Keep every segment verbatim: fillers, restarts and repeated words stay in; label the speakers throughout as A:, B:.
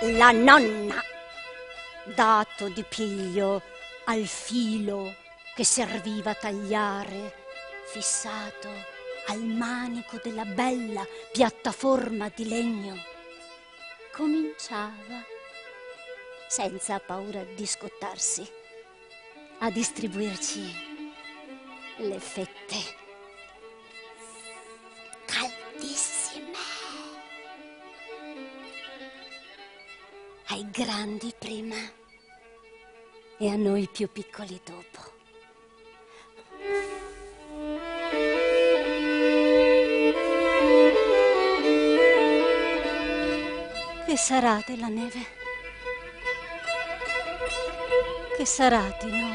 A: la nonna, dato di piglio al filo che serviva a tagliare, fissato al manico della bella piattaforma di legno, cominciava, senza paura di scottarsi, a distribuirci le fette caldissime ai grandi prima e a noi più piccoli dopo. Che sarà della neve? Che sarà di noi?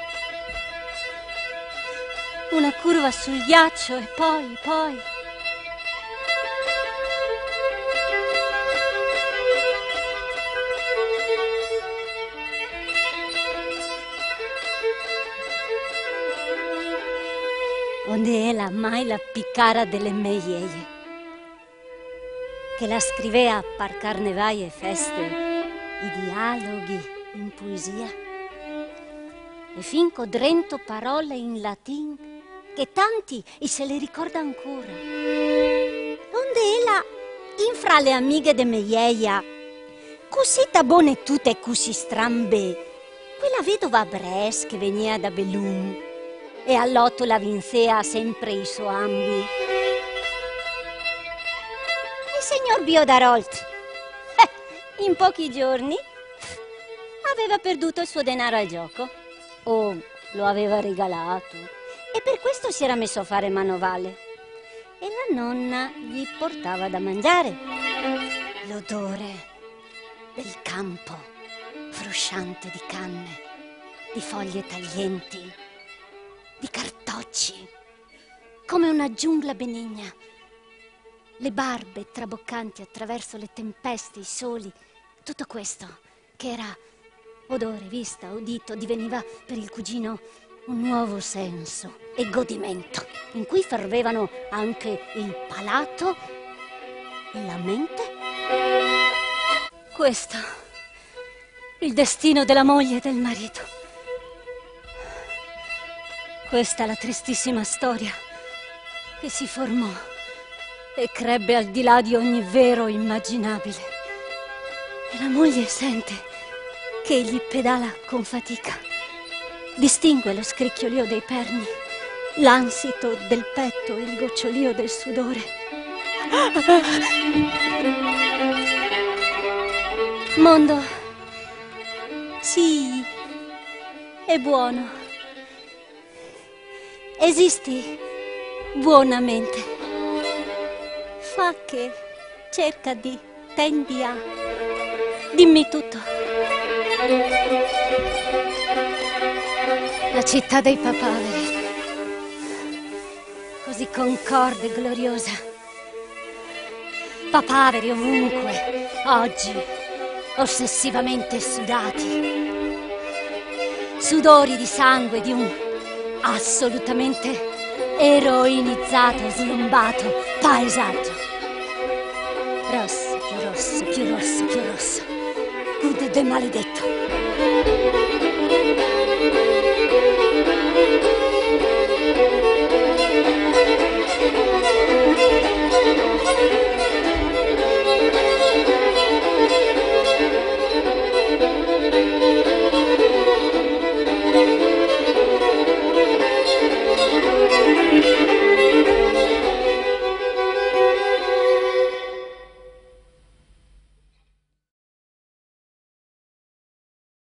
A: Una curva sul ghiaccio e poi, poi... Onde è la mai la piccara delle meieie, che la scrivea par carnevai e feste i dialoghi in poesia, e finco drento parole in latin che tanti e se le ricorda ancora. Onde ella, infra le amiche de meieia, così tabone tutte e così strambe, quella vedova Bres che venia da Bellum e all'otto la vincea sempre i suoi ambi. Il signor Biodarolt, eh, in pochi giorni, aveva perduto il suo denaro al gioco, o lo aveva regalato, e per questo si era messo a fare manovale. E la nonna gli portava da mangiare. L'odore del campo, frusciante di canne, di foglie taglienti, di cartocci, come una giungla benigna. Le barbe traboccanti attraverso le tempeste, i soli, tutto questo che era odore, vista, udito, diveniva per il cugino un nuovo senso e godimento, in cui fervevano anche il palato e la mente. Questo, il destino della moglie e del marito. Questa è la tristissima storia che si formò e crebbe al di là di ogni vero immaginabile. E la moglie sente che egli pedala con fatica, distingue lo scricchiolio dei perni, l'ansito del petto e il gocciolio del sudore. Mondo, sì, è buono. Esisti buonamente. Fa che cerca di, tendi a, dimmi tutto. La città dei papaveri, così concorde e gloriosa. Papaveri ovunque, oggi, ossessivamente sudati. Sudori di sangue di un assolutamente eroinizzato, slumbato paesaggio. Rosso, più rosso, più rosso, più rosso. Gude de maledetto.